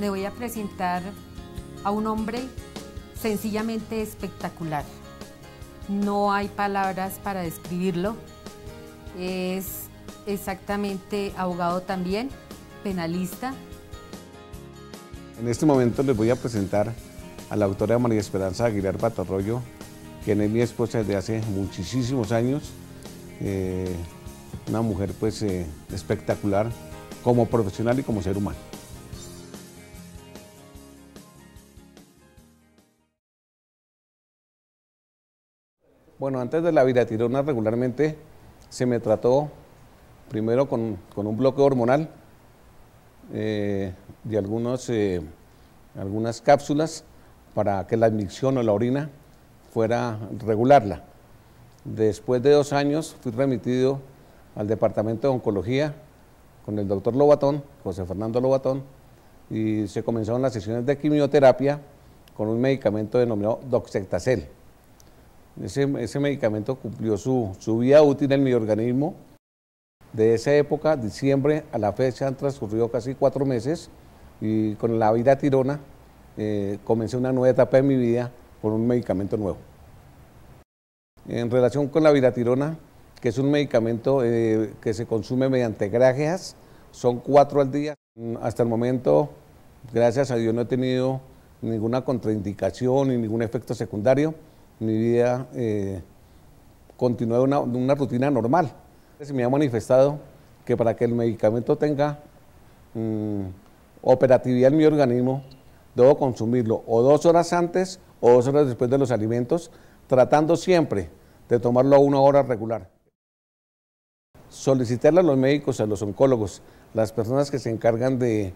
Le voy a presentar a un hombre sencillamente espectacular. No hay palabras para describirlo. Es exactamente abogado también, penalista. En este momento les voy a presentar a la doctora María Esperanza Aguilar Batarroyo, quien es mi esposa desde hace muchísimos años. Una mujer pues espectacular como profesional y como ser humano. Bueno, antes de la viratirona regularmente se me trató primero con un bloqueo hormonal de algunas cápsulas para que la admisión o la orina fuera regularla. Después de 2 años fui remitido al departamento de oncología con el doctor Lobatón, José Fernando Lobatón, y se comenzaron las sesiones de quimioterapia con un medicamento denominado Doxectacel. Ese medicamento cumplió su vida útil en mi organismo. De esa época, diciembre a la fecha, han transcurrido casi 4 meses y con la viratirona comencé una nueva etapa de mi vida con un medicamento nuevo. En relación con la viratirona, que es un medicamento que se consume mediante grajeas, son 4 al día. Hasta el momento, gracias a Dios, no he tenido ninguna contraindicación ni ningún efecto secundario. Mi vida continúa una rutina normal. Se me ha manifestado que para que el medicamento tenga operatividad en mi organismo, debo consumirlo o 2 horas antes o 2 horas después de los alimentos, tratando siempre de tomarlo a 1 hora regular. Solicitarle a los médicos, a los oncólogos, las personas que se encargan de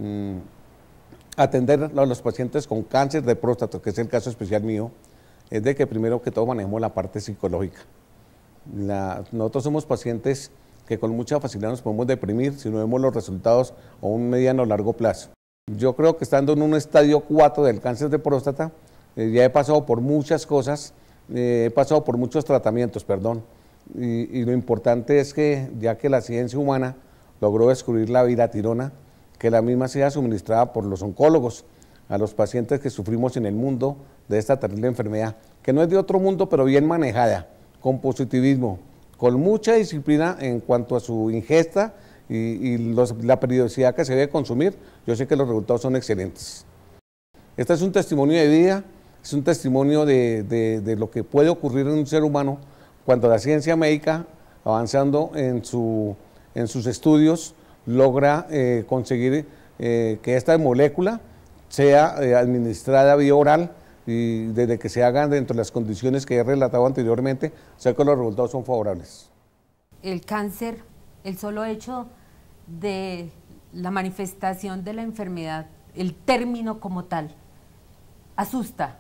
atender a los pacientes con cáncer de próstata, que es el caso especial mío, es de que primero que todo manejemos la parte psicológica. Nosotros somos pacientes que con mucha facilidad nos podemos deprimir si no vemos los resultados a un mediano o largo plazo. Yo creo que estando en un estadio 4 del cáncer de próstata, ya he pasado por muchas cosas, he pasado por muchos tratamientos, perdón, y lo importante es que ya que la ciencia humana logró descubrir la viratirona, que la misma sea suministrada por los oncólogos a los pacientes que sufrimos en el mundo de esta terrible enfermedad, que no es de otro mundo, pero bien manejada, con positivismo, con mucha disciplina en cuanto a su ingesta y la periodicidad que se debe consumir. Yo sé que los resultados son excelentes. Este es un testimonio de vida, es un testimonio de lo que puede ocurrir en un ser humano cuando la ciencia médica, avanzando en sus estudios, logra conseguir que esta molécula sea administrada vía oral y desde que se hagan dentro de las condiciones que he relatado anteriormente, sé que los resultados son favorables. El cáncer, el solo hecho de la manifestación de la enfermedad, el término como tal, asusta,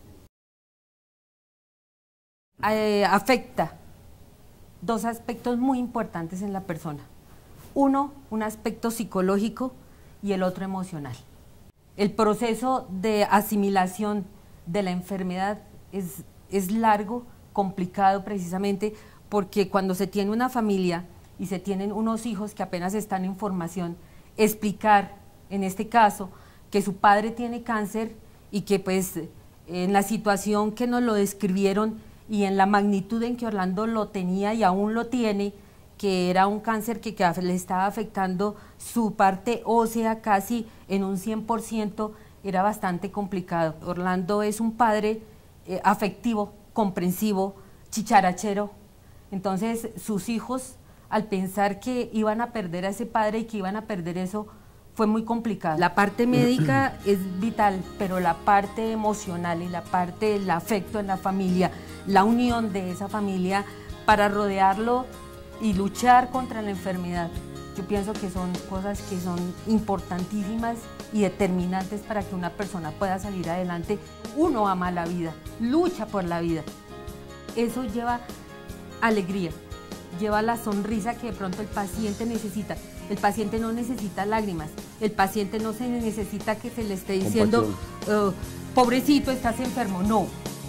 afecta 2 aspectos muy importantes en la persona. Uno, un aspecto psicológico y el otro emocional. El proceso de asimilación de la enfermedad es largo, complicado precisamente porque cuando se tiene una familia y se tienen unos hijos que apenas están en formación, explicar en este caso que su padre tiene cáncer y que pues en la situación que nos lo describieron y en la magnitud en que Orlando lo tenía y aún lo tiene, que era un cáncer que le estaba afectando su parte ósea casi en un 100%, era bastante complicado. Orlando es un padre afectivo, comprensivo, chicharachero. Entonces sus hijos, al pensar que iban a perder a ese padre y que iban a perder eso, fue muy complicado. La parte médica es vital, pero la parte emocional y la parte del afecto en la familia, la unión de esa familia para rodearlo y luchar contra la enfermedad, yo pienso que son cosas que son importantísimas y determinantes para que una persona pueda salir adelante. Uno ama la vida, lucha por la vida. Eso lleva alegría, lleva la sonrisa que de pronto el paciente necesita. El paciente no necesita lágrimas, el paciente no se necesita que se le esté diciendo, pobrecito, estás enfermo, no.